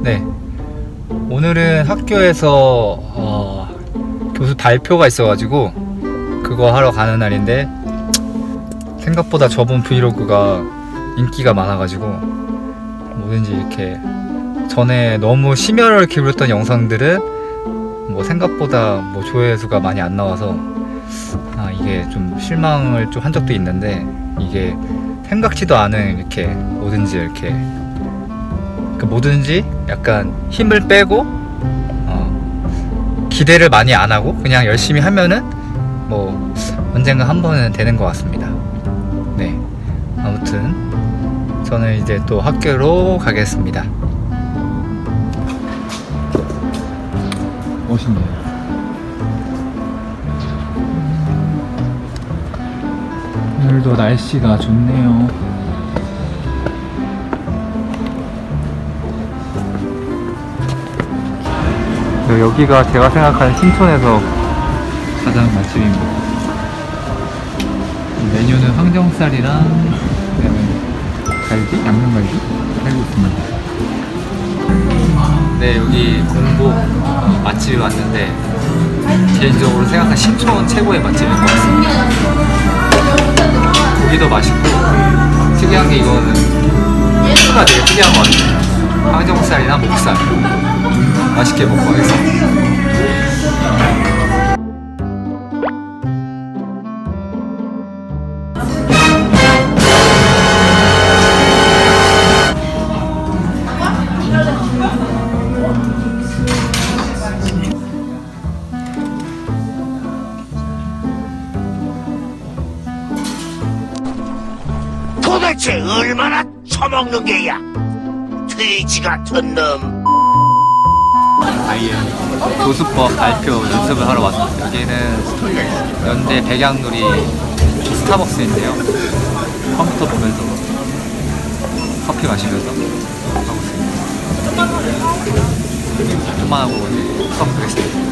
네, 오늘은 학교에서 교수 발표가 있어가지고 그거 하러 가는 날인데, 생각보다 저번 브이로그가 인기가 많아가지고 뭐든지 이렇게 전에 너무 심혈을 기울였던 영상들은 뭐 생각보다 뭐 조회수가 많이 안 나와서 이게 좀 실망을 좀 한 적도 있는데, 이게 생각지도 않은 이렇게 뭐든지 이렇게 뭐든지 약간 힘을 빼고 기대를 많이 안 하고 그냥 열심히 하면은 뭐 언젠가 한 번은 되는 것 같습니다. 네, 아무튼 저는 이제 또 학교로 가겠습니다. 멋있네요. 오늘도 날씨가 좋네요. 여기가 제가 생각하는 신촌에서 가장 맛집입니다. 메뉴는 항정살이랑 갈비? 양념갈비? 하고 있습니다. 네, 여기 공복 맛집에 왔는데 개인적으로 생각한 신촌 최고의 맛집인 것 같습니다. 고기도 맛있고, 특이한 게 이거는 소스가 되게 특이한 것 같아요. 항정살이나 목살 맛있게 먹고 가겠습니다. 도대체 얼마나 처먹는 게야? 돼지 같은 놈. 교수법 발표 연습을 하러 왔습니다. 여기는 연대 백양놀이 스타벅스인데요. 컴퓨터 보면서 커피 마시면서 하고 있습니다. 그만하고 이제 수업 보겠습니다.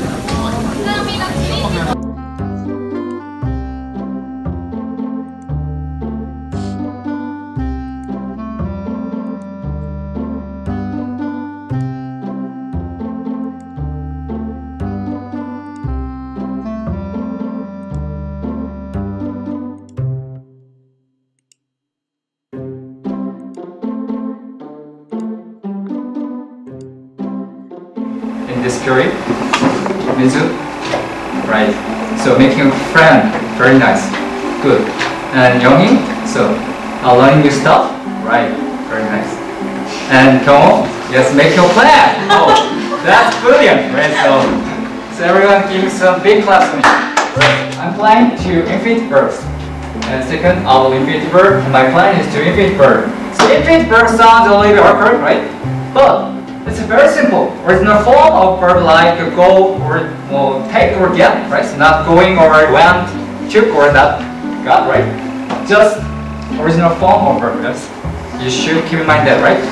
In this period, Mizu, right? So making a friend, very nice, good. And Young-in, so learning new stuff, right? Very nice. And Kyung, yes, make your plan. Oh, that's brilliant, right? So everyone give some big claps for me. I'm planning to infinite verbs. And second, I will infinite verb. And my plan is to infinite verb. So infinite verb sounds a little bit awkward, right? But it's very simple. Original form of verb like go or take or get, right? So not going or went, took or not got, right? Just original form of verb. Yes. You should keep in mind that, right?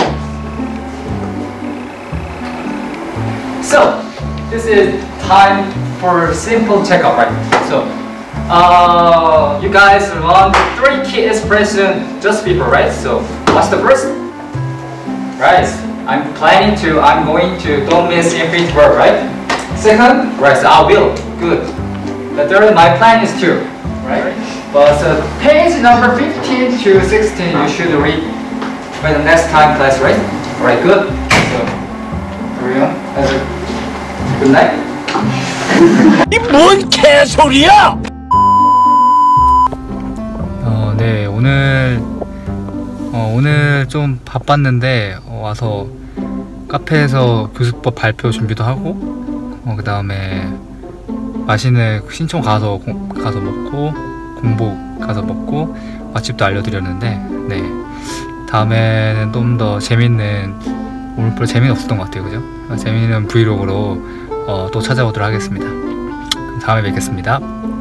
So this is time for simple checkup, right? So you guys learned 3 key expression just before, right? So what's the first? Right. I'm going to, don't miss infinite verb, right? Second, right, so I will, good. The third, my plan is to, right? But page number 15 to 16, you should read by the next time class, right? Alright, good. So, everyone, have a good night. 이 뭔 개소리야! 네, 오늘 좀 바빴는데 와서 카페에서 교수법 발표 준비도 하고 그 다음에 맛있는 신촌 가서 먹고 공복 가서 먹고 맛집도 알려드렸는데, 네, 다음에는 좀 더 재밌는, 오늘 별로 재미는 없었던 것 같아요, 그죠? 재미있는 브이로그로 또 찾아오도록 하겠습니다. 그럼 다음에 뵙겠습니다.